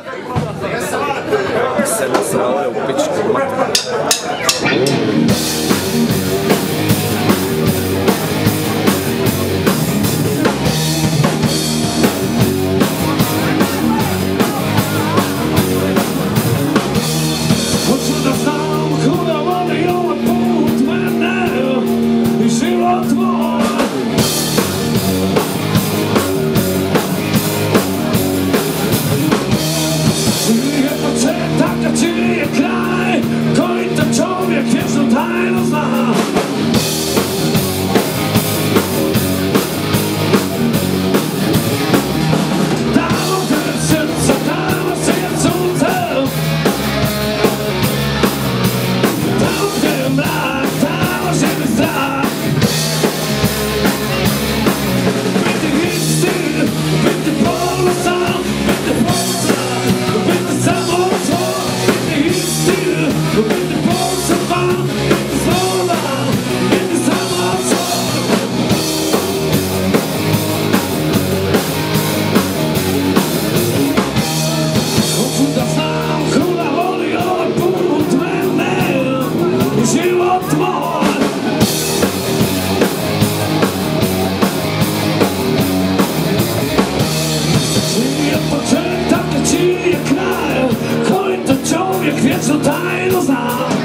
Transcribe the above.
Se nasrale u pičku mater. Hoću da znam kuda vodi ovaj put mene i život moj. Čiji je početak, a čiji je kraj, koji to čovjek vječnu tajnu zna. Tamo gdje srce, tamo srce u tebi. Tamo gdje je mrak, tamo živi strah. Biti istin, biti ponosan, biti ponosan, biti samo tvoj. Biti istin, biti ponosan, biti slobodan, biti samo tvoj. Hoću da znam kuda vodi ovaj put mene i život moj. Čiji je početak, a čiji je kraj, koji to čovjek vječnu tajnu zna.